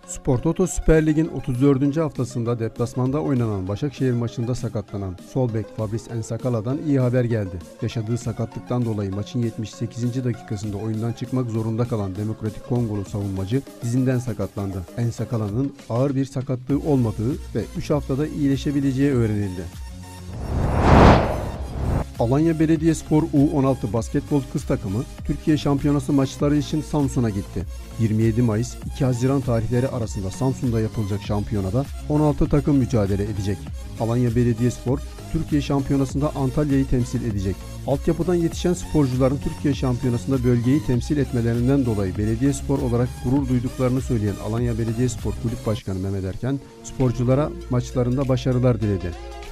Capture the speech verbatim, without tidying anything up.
Spor Toto Süper Lig'in otuz dördüncü haftasında deplasmanda oynanan Başakşehir maçında sakatlanan sol bek Fabrice Ensakala'dan iyi haber geldi. Yaşadığı sakatlıktan dolayı maçın yetmiş sekizinci dakikasında oyundan çıkmak zorunda kalan Demokratik Kongolu savunmacı dizinden sakatlandı. Ensakala'nın ağır bir sakatlığı olmadığı ve üç haftada iyileşebileceği öğrenildi. Alanya Belediyespor U on altı basketbol kız takımı Türkiye Şampiyonası maçları için Samsun'a gitti. yirmi yedi Mayıs iki Haziran tarihleri arasında Samsun'da yapılacak şampiyonada on altı takım mücadele edecek. Alanya Belediyespor Türkiye Şampiyonası'nda Antalya'yı temsil edecek. Altyapıdan yetişen sporcuların Türkiye Şampiyonası'nda bölgeyi temsil etmelerinden dolayı Belediyespor olarak gurur duyduklarını söyleyen Alanya Belediyespor Kulüp Başkanı Mehmet Erken, sporculara maçlarında başarılar diledi.